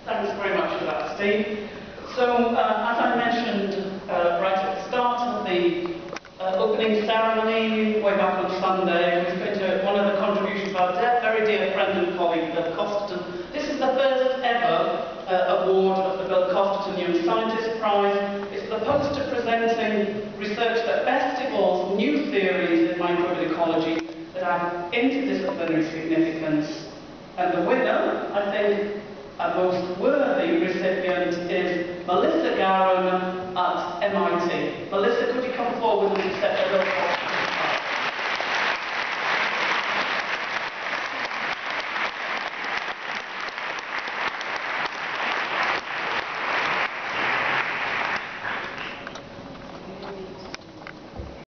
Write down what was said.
Thanks very much for that, Steve. So, as I mentioned right at the start of the opening ceremony, way back on Sunday, we've been to one of the contributions of our very dear friend and colleague, Bill Costerton. This is the first ever award of the Bill Costerton Young Scientist Prize. It's supposed to presenting research that best evolves new theories in microbial ecology that have interdisciplinary significance. And the winner, I think, a most worthy recipient is Melissa Garren at MIT. Melissa, could you come forward and accept the